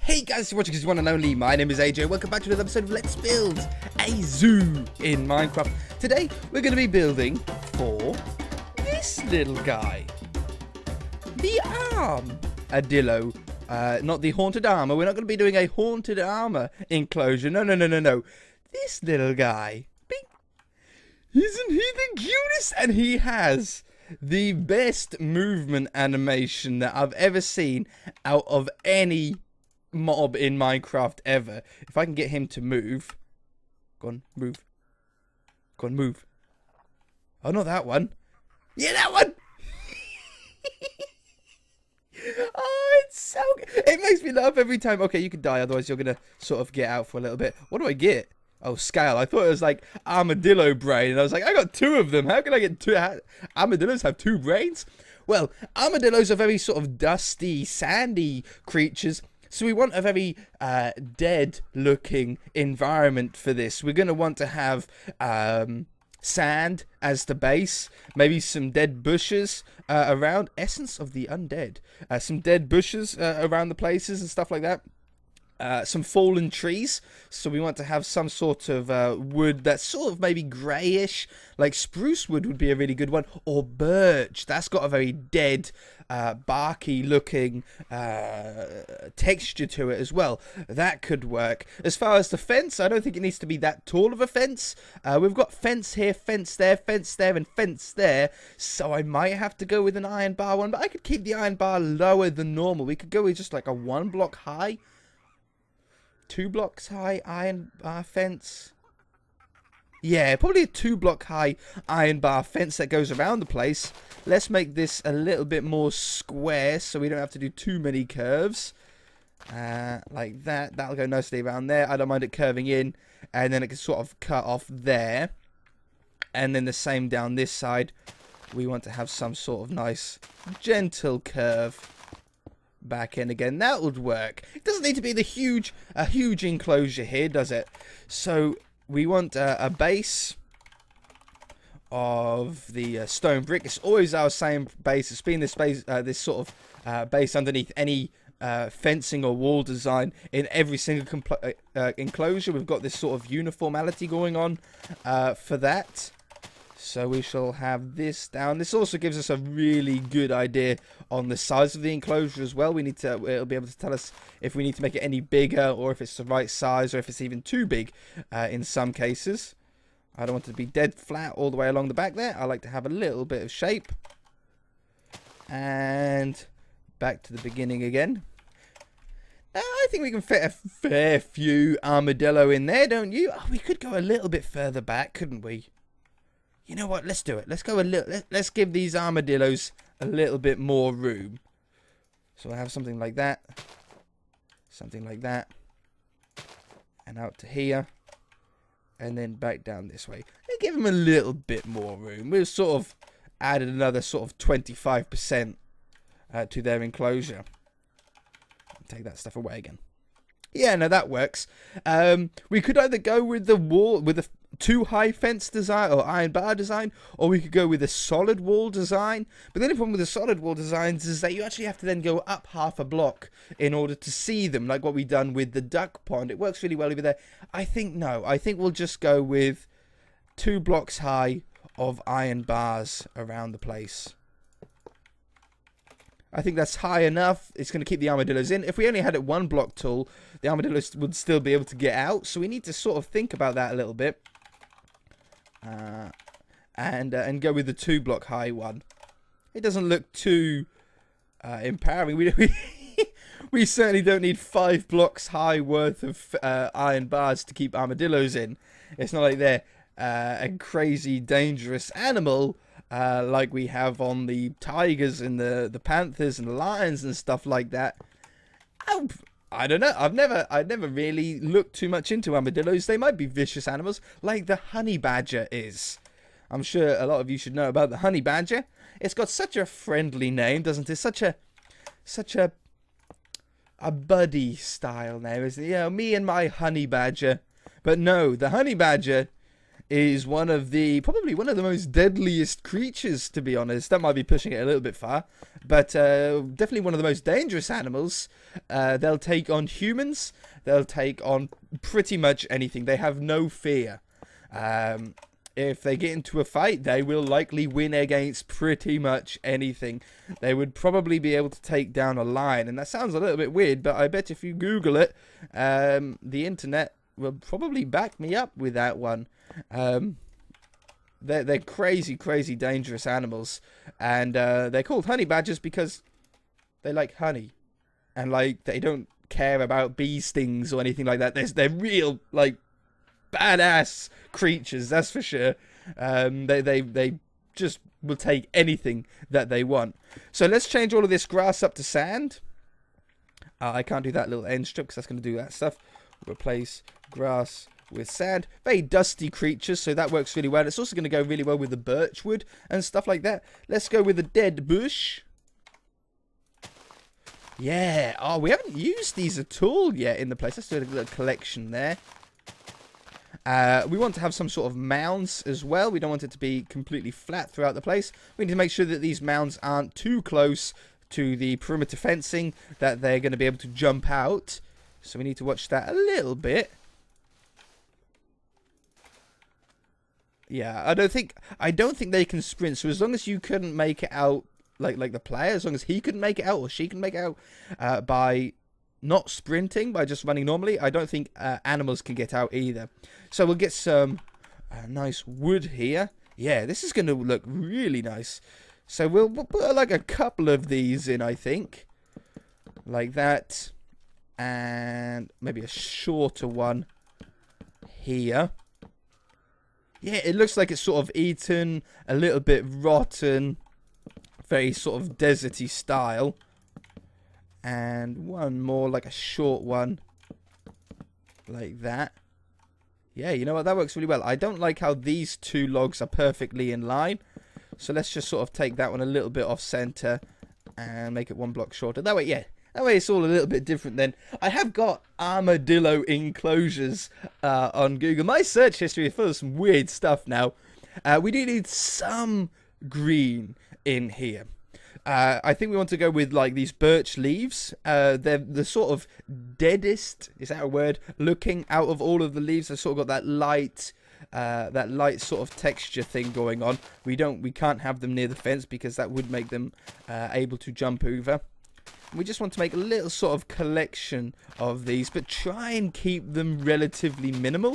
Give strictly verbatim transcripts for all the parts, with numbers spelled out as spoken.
Hey guys, you're watching this one and only. My name is A J. Welcome back to another episode of Let's Build a Zoo in Minecraft. Today, we're going to be building for this little guy. The armadillo. Uh, not the haunted armor. We're not going to be doing a haunted armor enclosure. No, no, no, no, no. This little guy. Bing. Isn't he the cutest? And he has the best movement animation that I've ever seen out of any mob in Minecraft ever. If I can get him to move. Go on, move. Go on, move. Oh, not that one. Yeah, that one! Oh, it's so good. It makes me laugh every time. Okay, you can die, otherwise you're going to sort of get out for a little bit. What do I get? Oh, scale. I thought it was like armadillo brain. And I was like, I got two of them. How can I get two? Armadillos have two brains? Well, armadillos are very sort of dusty, sandy creatures. So we want a very uh, dead-looking environment for this. We're going to want to have um, sand as the base, maybe some dead bushes uh, around. Essence of the undead. Uh, some dead bushes uh, around the places and stuff like that. Uh, some fallen trees, so we want to have some sort of uh, wood that's sort of maybe greyish, like spruce wood would be a really good one, or birch. That's got a very dead, uh, barky looking uh, texture to it as well. That could work. As far as the fence, I don't think it needs to be that tall of a fence. Uh, we've got fence here, fence there, fence there, and fence there, so I might have to go with an iron bar one, but I could keep the iron bar lower than normal. We could go with just like a one block high. Two blocks high iron bar fence. Yeah, probably a two block high iron bar fence that goes around the place. Let's make this a little bit more square so we don't have to do too many curves. Uh, like that. That'll go nicely around there. I don't mind it curving in. And then it can sort of cut off there. And then the same down this side. We want to have some sort of nice gentle curve back in again. That would work. It doesn't need to be the huge a huge enclosure here, does it? So we want uh, a base of the uh, stone brick. It's always our same base. It's been this base uh, this sort of uh, base underneath any uh, fencing or wall design in every single uh, enclosure. We've got this sort of uniformity going on uh, for that. So we shall have this down. This also gives us a really good idea on the size of the enclosure as well. We need to, it'll be able to tell us if we need to make it any bigger or if it's the right size or if it's even too big uh, in some cases. I don't want it to be dead flat all the way along the back there. I like to have a little bit of shape. And back to the beginning again. Now, I think we can fit a fair few armadillo in there, don't you? Oh, we could go a little bit further back, couldn't we? You know what? Let's do it. Let's go a little. Let, let's give these armadillos a little bit more room. So I have something like that, something like that, and out to here, and then back down this way. And give them a little bit more room. We've sort of added another sort of twenty-five percent uh, to their enclosure. Take that stuff away again. Yeah, no, that works. Um, we could either go with the wall, with the two high fence design or iron bar design, or we could go with a solid wall design. But then the problem with the solid wall designs is that you actually have to then go up half a block in order to see them, like what we've done with the duck pond. It works really well over there. I think no. I think we'll just go with two blocks high of iron bars around the place. I think that's high enough. It's going to keep the armadillos in. If we only had it one block tall, the armadillos would still be able to get out. So we need to sort of think about that a little bit. Uh, and uh, and go with the two block high one. It doesn't look too uh, empowering. We, we, we certainly don't need five blocks high worth of uh, iron bars to keep armadillos in. It's not like they're uh, a crazy dangerous animal. Uh, like we have on the tigers and the, the panthers and the lions and stuff like that. I, I don't know. I've never I've never really looked too much into armadillos. They might be vicious animals, like the honey badger is. I'm sure a lot of you should know about the honey badger. It's got such a friendly name, doesn't it? Such a such a a buddy style name, isn't it? You know, me and my honey badger. But no, the honey badger is one of the, probably one of the most deadliest creatures, to be honest. That might be pushing it a little bit far, but uh, definitely one of the most dangerous animals. Uh, they'll take on humans. They'll take on pretty much anything. They have no fear. Um, if they get into a fight, they will likely win against pretty much anything. They would probably be able to take down a lion, and that sounds a little bit weird, but I bet if you Google it, um, the internet will probably back me up with that one. Um, they're, they're crazy, crazy dangerous animals, and uh, they're called honey badgers because they like honey, and like they don't care about bee stings or anything like that. They're, they're real, like, badass creatures, that's for sure. Um, they, they, they just will take anything that they want. So let's change all of this grass up to sand. Uh, I can't do that little end strip because that's going to do that stuff. Replace grass with sand. Very dusty creatures, so that works really well. It's also going to go really well with the birch wood and stuff like that. Let's go with the dead bush. Yeah. Oh, we haven't used these at all yet in the place. Let's do a little collection there. Uh, we want to have some sort of mounds as well. We don't want it to be completely flat throughout the place. We need to make sure that these mounds aren't too close to the perimeter fencing, that they're going to be able to jump out. So we need to watch that a little bit. Yeah, I don't think I don't think they can sprint. So as long as you couldn't make it out, like like the player, as long as he couldn't make it out or she can make it out uh, by not sprinting, by just running normally, I don't think uh, animals can get out either. So we'll get some uh, nice wood here. Yeah, this is going to look really nice. So we'll, we'll put like a couple of these in, I think, like that, and maybe a shorter one here. Yeah, it looks like it's sort of eaten, a little bit rotten, very sort of deserty style. And one more, like a short one, like that. Yeah, you know what? That works really well. I don't like how these two logs are perfectly in line. So let's just sort of take that one a little bit off center and make it one block shorter. That way, yeah. That way it's all a little bit different then. I have got armadillo enclosures uh, on Google. My search history is full of some weird stuff now. Uh, we do need some green in here. Uh, I think we want to go with like these birch leaves. Uh, they're the sort of deadest, is that a word, looking out of all of the leaves. They've sort of got that light, uh, that light sort of texture thing going on. We don't, we can't have them near the fence because that would make them uh, able to jump over. We just want to make a little sort of collection of these, but try and keep them relatively minimal.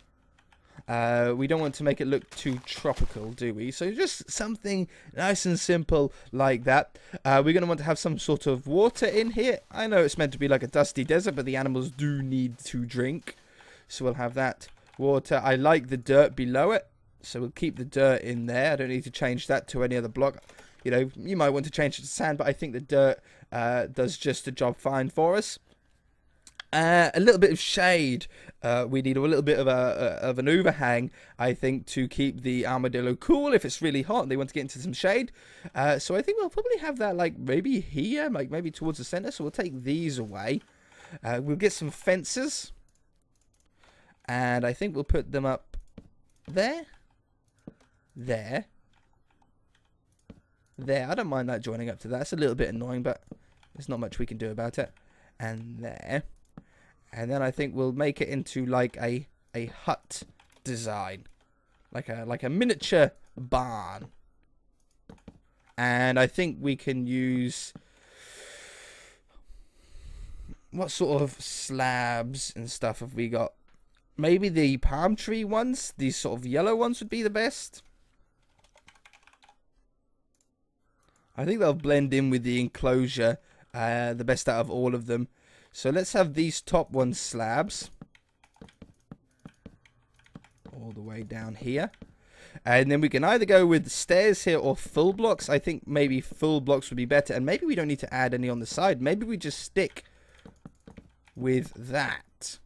Uh, we don't want to make it look too tropical, do we? So just something nice and simple like that. Uh, we're going to want to have some sort of water in here. I know it's meant to be like a dusty desert, but the animals do need to drink. So we'll have that water. I like the dirt below it, so we'll keep the dirt in there. I don't need to change that to any other block. You know, you might want to change it to sand, but I think the dirt uh, does just the job fine for us. Uh, a little bit of shade. Uh, we need a little bit of a, a of an overhang, I think, to keep the armadillo cool. If it's really hot and they want to get into some shade, uh, so I think we'll probably have that like maybe here, like maybe towards the center. So we'll take these away. Uh, we'll get some fences, and I think we'll put them up there, there, there. I don't mind that joining up to that. It's a little bit annoying, but there's not much we can do about it. And there. And then I think we'll make it into like a a hut design, like a like a miniature barn. And I think we can use, what sort of slabs and stuff have we got? Maybe the palm tree ones. These sort of yellow ones would be the best. I think they'll blend in with the enclosure uh, the best out of all of them. So let's have these top ones slabs. All the way down here. And then we can either go with stairs here or full blocks. I think maybe full blocks would be better. And maybe we don't need to add any on the side. Maybe we just stick with that.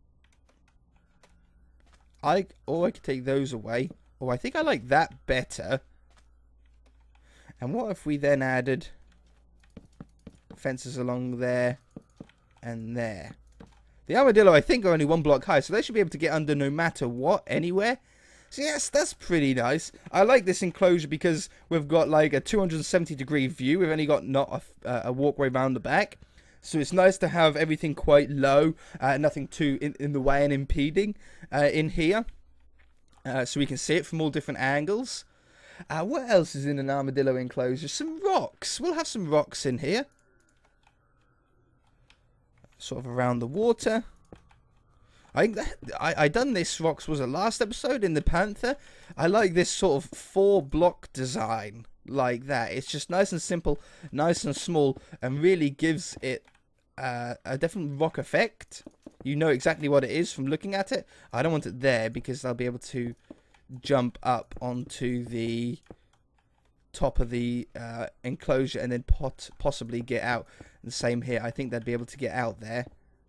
I Or I could take those away. Oh, I think I like that better. And what if we then added fences along there and there? The armadillo, I think, are only one block high, so they should be able to get under no matter what, anywhere. So yes, that's pretty nice. I like this enclosure because we've got like a two hundred seventy degree view. We've only got not a, uh, a walkway around the back. So it's nice to have everything quite low, uh, nothing too in, in the way and impeding uh, in here. Uh, so we can see it from all different angles. Uh, what else is in an armadillo enclosure? Some rocks. We'll have some rocks in here. Sort of around the water. I think that, I, I done this rocks, was it last episode in the Panther? I like this sort of four block design like that. It's just nice and simple, nice and small, and really gives it uh, a different rock effect. You know exactly what it is from looking at it. I don't want it there because I'll be able to jump up onto the top of the uh, enclosure and then pot possibly get out. The same here. I think they'd be able to get out there.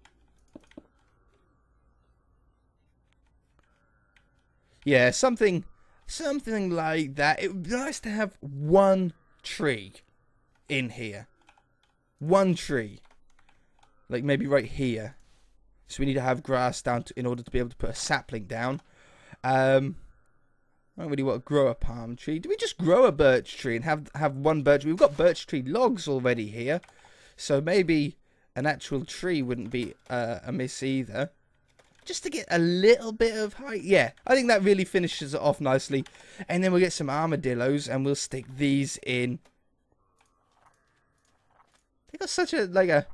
Yeah, something something like that. It would be nice to have one tree in here. One tree. Like maybe right here. So we need to have grass down to, in order to be able to put a sapling down. Um, I don't really want to grow a palm tree. Do we just grow a birch tree and have, have one birch? We've got birch tree logs already here. So maybe an actual tree wouldn't be uh, amiss either. Just to get a little bit of height. Yeah, I think that really finishes it off nicely. And then we'll get some armadillos and we'll stick these in. They got such a, like a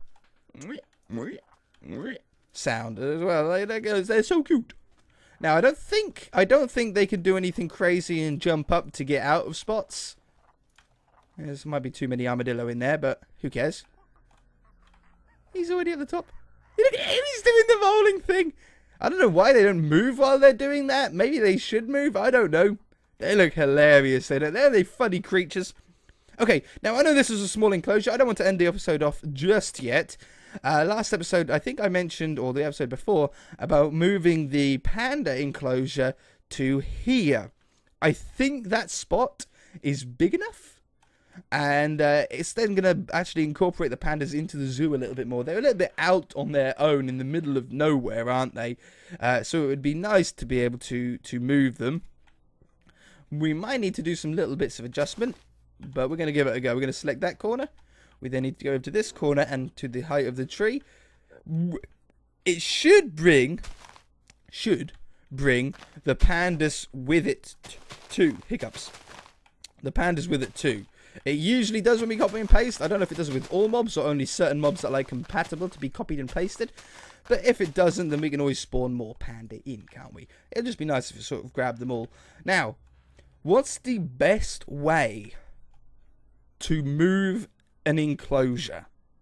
sound as well. Like, that goes, they're so cute. Now, I don't think, I don't think they can do anything crazy and jump up to get out of spots. There might be too many armadillo in there, but who cares? He's already at the top. Look at him, he's doing the rolling thing. I don't know why they don't move while they're doing that. Maybe they should move. I don't know. They look hilarious. They don't. They're they funny creatures. Okay, now I know this is a small enclosure. I don't want to end the episode off just yet. Uh, last episode, I think I mentioned, or the episode before, about moving the panda enclosure to here. I think that spot is big enough. And uh, it's then going to actually incorporate the pandas into the zoo a little bit more. They're a little bit out on their own in the middle of nowhere, aren't they? Uh, so it would be nice to be able to, to move them. We might need to do some little bits of adjustment, but we're going to give it a go. We're going to select that corner. We then need to go over to this corner and to the height of the tree. It should bring, should bring the pandas with it too. Hiccups. The pandas with it too. It usually does when we copy and paste. I don't know if it does with all mobs or only certain mobs that are like compatible to be copied and pasted. But if it doesn't, then we can always spawn more panda in, can't we? It'll just be nice if we sort of grab them all. Now, what's the best way to move an enclosure?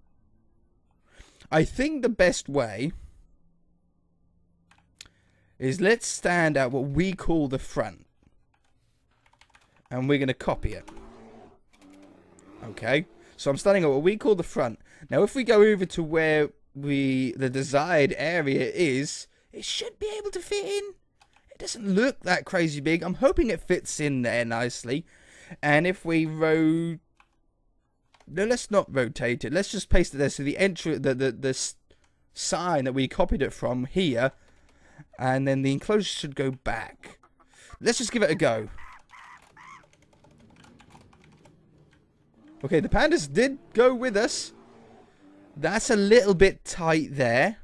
I think the best way is let's stand at what we call the front. And we're going to copy it. Okay, so I'm standing at what we call the front. Now, if we go over to where we the desired area is, it should be able to fit in. It doesn't look that crazy big. I'm hoping it fits in there nicely. And if we ro... No, let's not rotate it. Let's just paste it there. So the entry, the, the, the sign that we copied it from here. And then the enclosure should go back. Let's just give it a go. Okay, the pandas did go with us. That's a little bit tight there.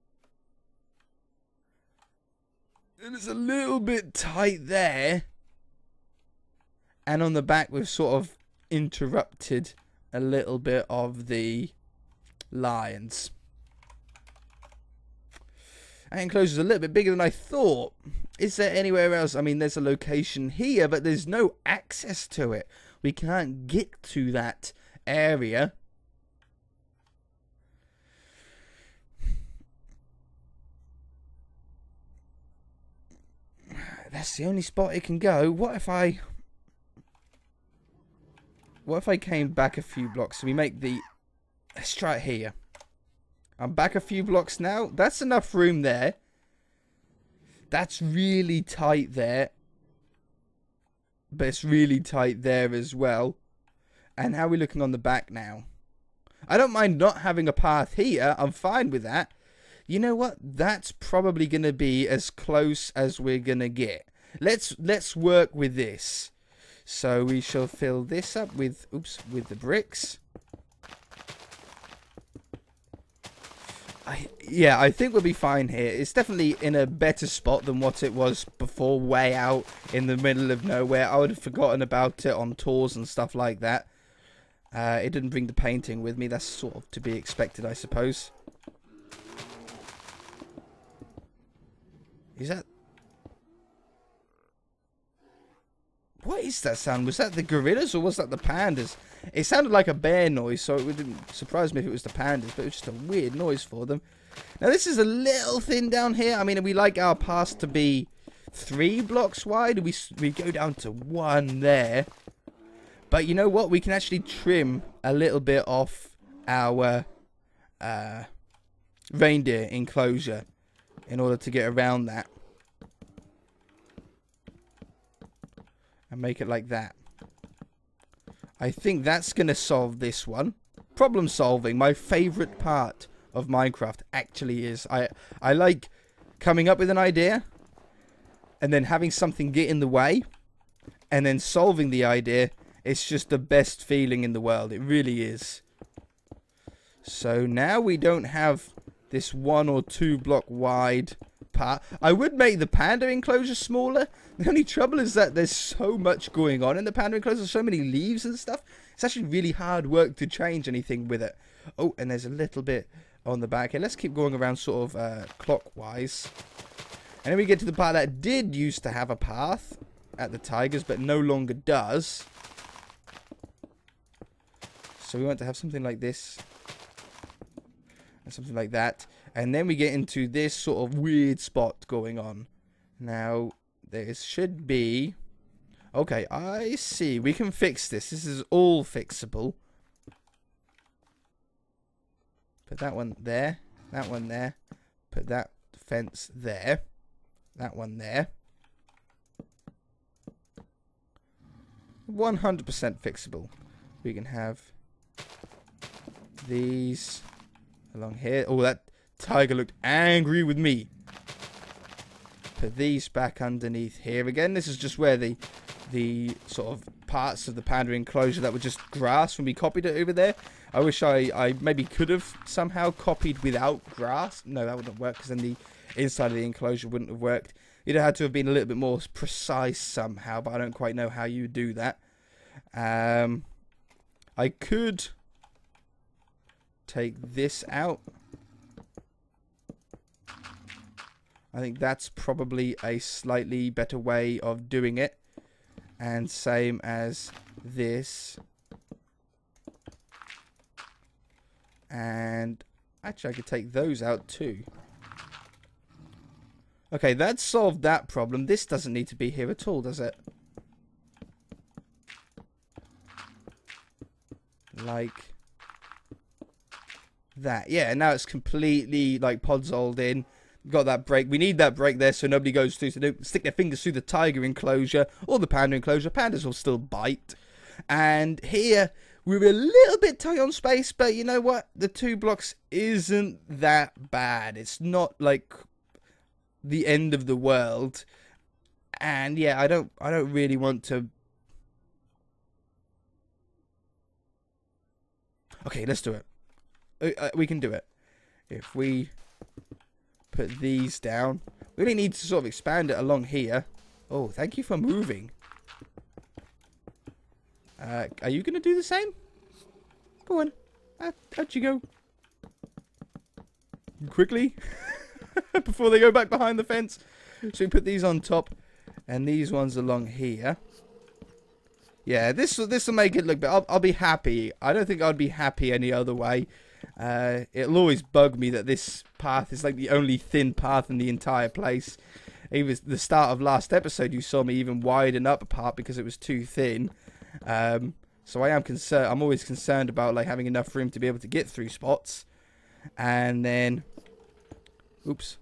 And it's a little bit tight there. And on the back, we've sort of interrupted a little bit of the lions. That enclosure is a little bit bigger than I thought. Is there anywhere else? I mean, there's a location here, but there's no access to it. We can't get to that area. That's the only spot it can go. What if I... What if I came back a few blocks? So we make the... Let's try it here. I'm back a few blocks now. That's enough room there. That's really tight there. But it's really tight there as well. And how are we looking on the back now? I don't mind not having a path here. I'm fine with that. You know what? That's probably going to be as close as we're going to get. let's let's work with this. So we shall fill this up with, oops, with the bricks. I, yeah, I think we'll be fine here. It's definitely in a better spot than what it was before, way out in the middle of nowhere. I would have forgotten about it on tours and stuff like that. Uh, it didn't bring the painting with me. That's sort of to be expected, I suppose. Is that... What is that sound? Was that the gorillas or was that the pandas? It sounded like a bear noise, so it wouldn't surprise me if it was the pandas, but it was just a weird noise for them. Now, this is a little thin down here. I mean, we like our paths to be three blocks wide. We, we go down to one there. But you know what? We can actually trim a little bit off our uh, reindeer enclosure in order to get around that. And make it like that. I think that's going to solve this one. Problem solving. My favourite part of Minecraft actually is. I, I like coming up with an idea. And then having something get in the way. And then solving the idea. It's just the best feeling in the world. It really is. So now we don't have this one or two block wide part. I would make the panda enclosure smaller. The only trouble is that there's so much going on in the panda enclosure. So many leaves and stuff. It's actually really hard work to change anything with it. Oh, and there's a little bit on the back here. Let's keep going around sort of uh, clockwise. And then we get to the part that did used to have a path at the tigers, but no longer does. So we want to have something like this. And something like that. And then we get into this sort of weird spot going on. Now, there should be... Okay, I see. We can fix this. This is all fixable. Put that one there. That one there. Put that fence there. That one there. one hundred percent fixable. We can have these along here. Oh, that tiger looked angry with me. Put these back underneath here again. This is just where the the sort of parts of the panda enclosure that were just grass when we copied it over there. I wish I, I maybe could have somehow copied without grass. No, that wouldn't work because then the inside of the enclosure wouldn't have worked. You'd have had to have been a little bit more precise somehow, but I don't quite know how you do that. Um, I could take this out. I think that's probably a slightly better way of doing it. And same as this. And actually I could take those out too. Okay, that solved that problem. This doesn't need to be here at all, does it? Like that. Yeah, now it's completely like podzoled in. Got that break. We need that break there so nobody goes through. So don't stick their fingers through the tiger enclosure or the panda enclosure. Pandas will still bite. And here we're a little bit tight on space, but you know what? The two blocks isn't that bad. It's not like the end of the world. And yeah, I don't I don't really want to. Okay, let's do it. Uh, we can do it. If we put these down. We really need to sort of expand it along here. Oh, thank you for moving. Uh, are you going to do the same? Go on. Out, out you go. Quickly. Before they go back behind the fence. So we put these on top. And these ones along here. Yeah, this, this will make it look better. I'll, I'll be happy. I don't think I'd be happy any other way. Uh, it'll always bug me that this path is like the only thin path in the entire place. Even the start of last episode, you saw me even widen up a part because it was too thin. Um, so I am concerned. I'm always concerned about like having enough room to be able to get through spots. And then, oops,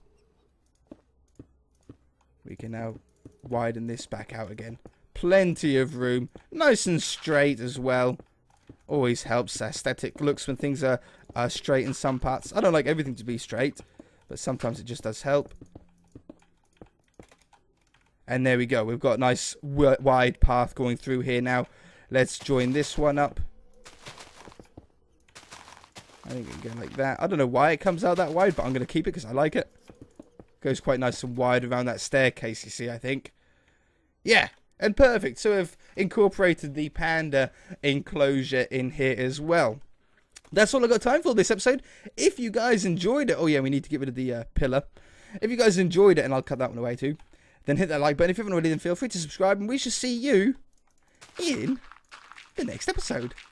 we can now widen this back out again. Plenty of room, nice and straight as well. Always helps aesthetic looks when things are, are straight in some parts. I don't like everything to be straight, but sometimes it just does help. And there we go. We've got a nice wide path going through here now. Let's join this one up. I think it can go like that. I don't know why it comes out that wide, but I'm going to keep it because I like it. Goes quite nice and wide around that staircase, you see, I think. Yeah, and perfect. So we've incorporated the panda enclosure in here as well. That's all I've got time for this episode. If you guys enjoyed it... Oh, yeah, we need to get rid of the uh, pillar. If you guys enjoyed it, and I'll cut that one away too, then hit that like button. If you haven't already, then feel free to subscribe. And we shall see you in the next episode.